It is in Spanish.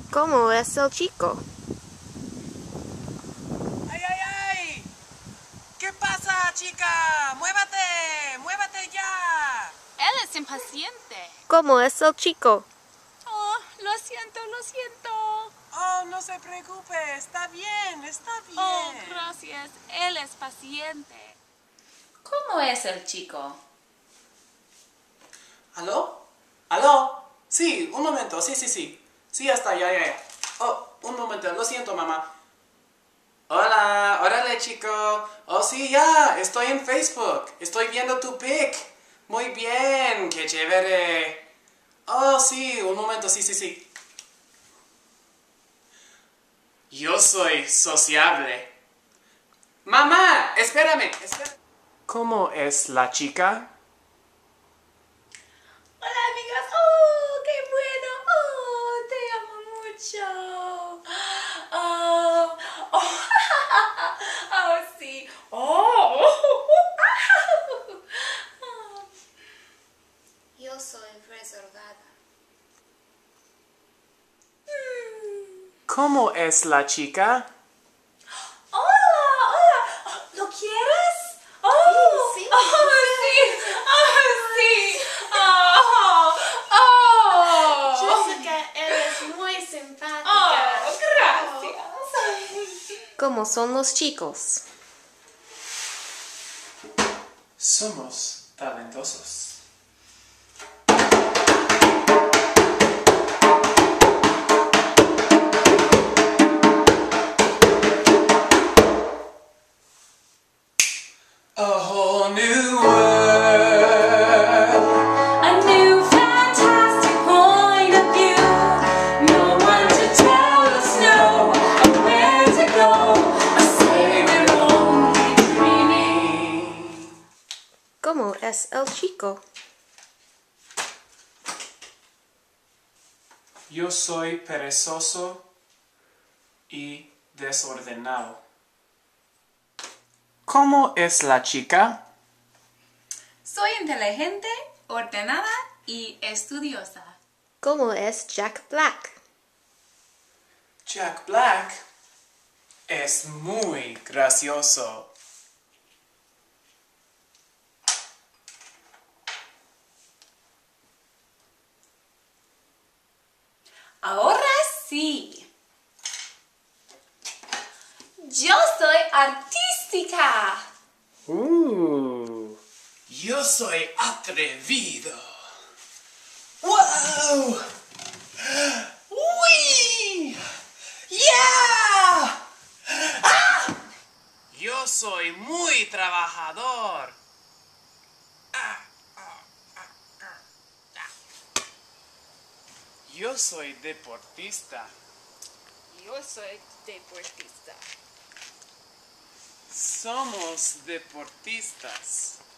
¿Cómo es el chico? ¡Ay, ay, ay! ¿Qué pasa, chica? ¡Muévate! ¡Muévate ya! Él es impaciente. ¿Cómo es el chico? Oh, lo siento, lo siento. Oh, no se preocupe. Está bien, está bien. Oh, gracias. Él es paciente. ¿Cómo es el chico? ¿Aló? ¿Aló? Sí, un momento. Sí, sí, sí. Sí, ya está, ya. Oh, un momento. Lo siento, mamá. Hola, órale, chico. Oh, sí, ya. Estoy en Facebook. Estoy viendo tu pic. Muy bien. Qué chévere. Oh, sí, un momento. Sí, sí, sí. Yo soy sociable. Mamá, espérame. ¿Cómo es la chica? Hola, amigas. Oh, qué bueno. Oh, te amo mucho. Oh, oh, oh, sí. Oh, Yo soy reservada. ¿Cómo es la chica? Hola, hola. ¿Lo quieres? Oh, Sí, sí. Oh, sí. Oh, sí. Oh, oh. Jessica, eres muy simpática. Oh, gracias. ¿Cómo son los chicos? Somos talentosos. A whole new world. A new fantastic point of view. No one to tell us no, or where to go, or say we're only dreaming. ¿Cómo es el chico? Yo soy perezoso y desordenado. ¿Cómo es la chica? Soy inteligente, ordenada y estudiosa. ¿Cómo es Jack Black? Jack Black es muy gracioso. Ahora sí. Yo soy artística. Yo soy atrevido. ¡Wow! ¡Uy! ¡Yeah! ¡Ah! Yo soy muy trabajador. Yo soy deportista. Yo soy deportista. Somos deportistas.